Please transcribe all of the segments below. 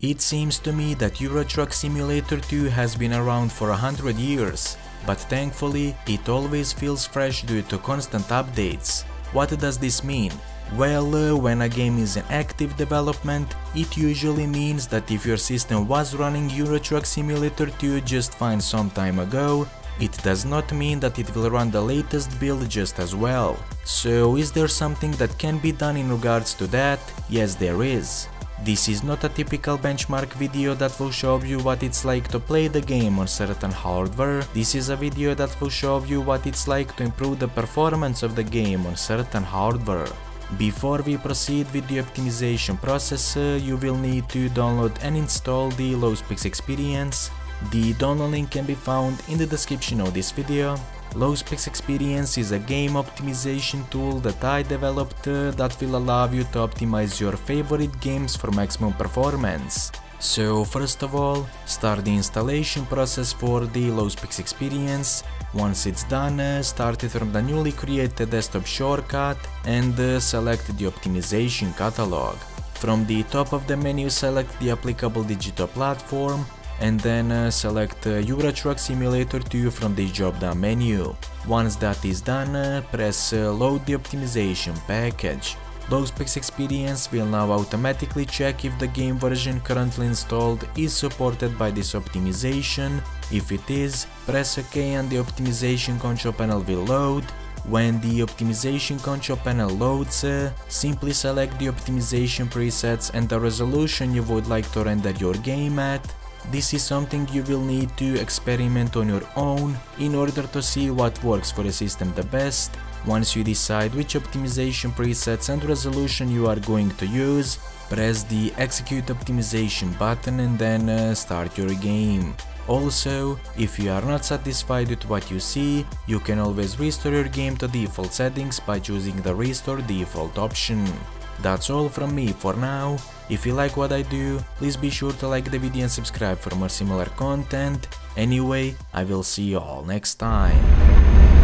It seems to me that Euro Truck Simulator 2 has been around for 100 years, but thankfully it always feels fresh due to constant updates. What does this mean? Well, when a game is in active development, it usually means that if your system was running Euro Truck Simulator 2 just fine some time ago, it does not mean that it will run the latest build just as well. So is there something that can be done in regards to that? Yes, there is. This is not a typical benchmark video that will show you what it's like to play the game on certain hardware. This is a video that will show you what it's like to improve the performance of the game on certain hardware. Before we proceed with the optimization process, you will need to download and install the Lowspex Experience. The download link can be found in the description of this video. Lowspex Experience is a game optimization tool that I developed that will allow you to optimize your favorite games for maximum performance. So first of all, start the installation process for the Lowspex Experience. Once it's done, start it from the newly created desktop shortcut and select the optimization catalog. From the top of the menu, select the applicable digital platform and then select Euro Truck Simulator 2 from the drop-down menu. Once that is done, press load the optimization package. Lowspex Experience will now automatically check if the game version currently installed is supported by this optimization. If it is, press OK and the optimization control panel will load. When the optimization control panel loads, simply select the optimization presets and the resolution you would like to render your game at. This is something you will need to experiment on your own in order to see what works for the system the best. Once you decide which optimization presets and resolution you are going to use, press the execute optimization button and then start your game. Also, if you are not satisfied with what you see, you can always restore your game to default settings by choosing the restore default option. That's all from me for now. If you like what I do, please be sure to like the video and subscribe for more similar content. Anyway, I will see you all next time.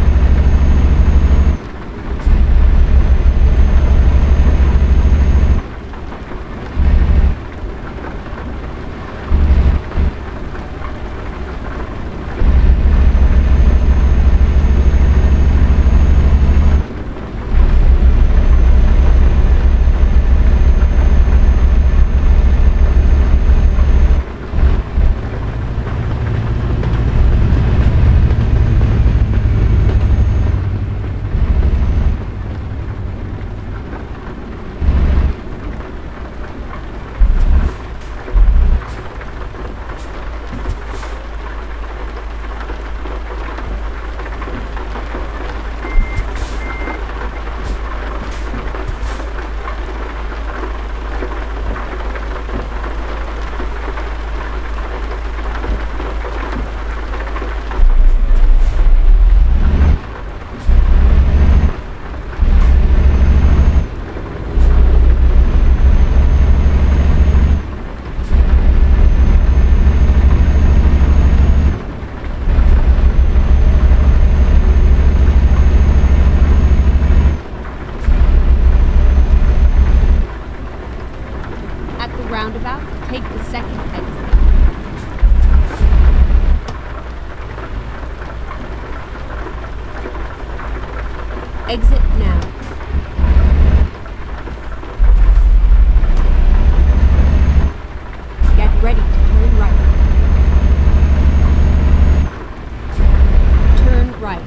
Roundabout, take the second exit. Exit now. Get ready to turn right. Turn right.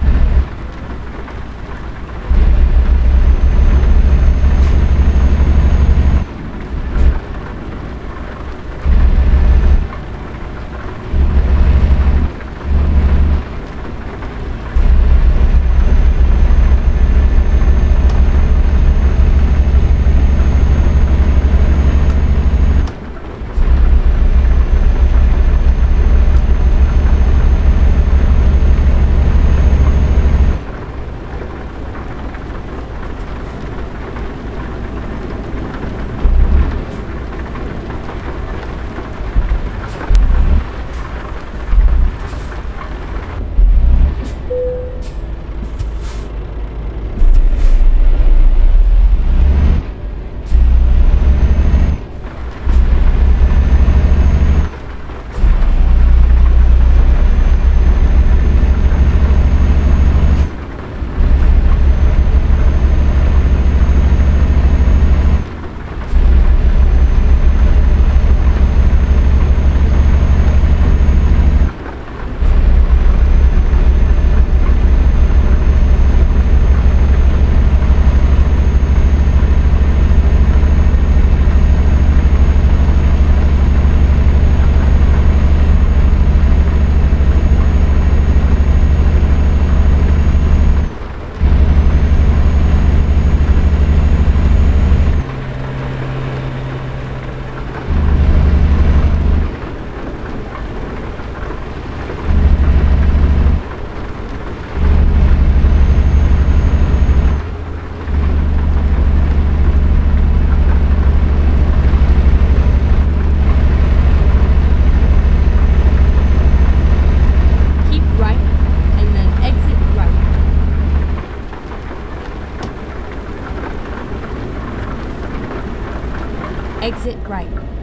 Exit right.